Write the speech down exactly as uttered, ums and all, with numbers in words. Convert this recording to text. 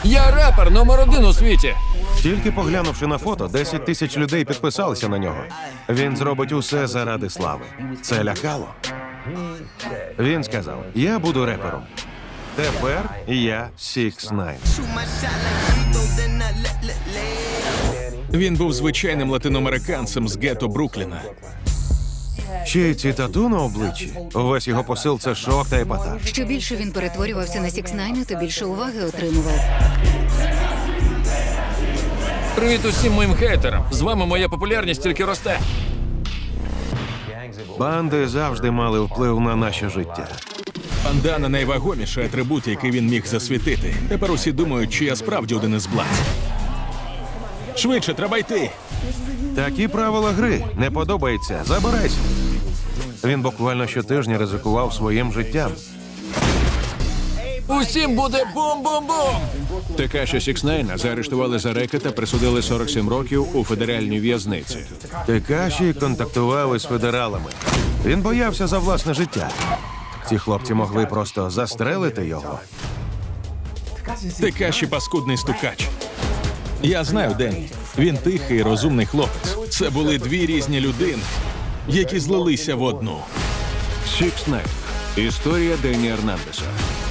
Я репер номер один у світі. Тільки поглянувши на фото, десять тисяч людей підписалися на нього. Він зробить усе заради слави. Це лякало. Він сказав, я буду репером. Тепер я Сікс Найн. Він був звичайним латиноамериканцем з гетто Брукліна. Ще й ці тату на обличчі. Увесь його посил – це шок та епатаж. Що більше він перетворювався на Сікс Найна, то більше уваги отримував. Привіт усім моїм хейтерам. З вами моя популярність тільки росте. Банди завжди мали вплив на наше життя. Бандана – найвагоміший атрибут, який він міг засвітити. Тепер усі думають, чи я справді один із блат. Швидше, треба йти. Такі правила гри. Не подобається. Забирайся. Він буквально щотижня ризикував своїм життям. Усім буде бум-бум-бум! Текаші Сікс Найна заарештували за рекет та присудили сорок сім років у федеральній в'язниці. Текаші контактував із федералами. Він боявся за власне життя. Ці хлопці могли просто застрелити його. Текаші паскудний стукач. Я знаю Денні. Він тихий, розумний хлопець. Це були дві різні людини, які злилися в одну. Сікс Найн. Історія Денні Ернандеса.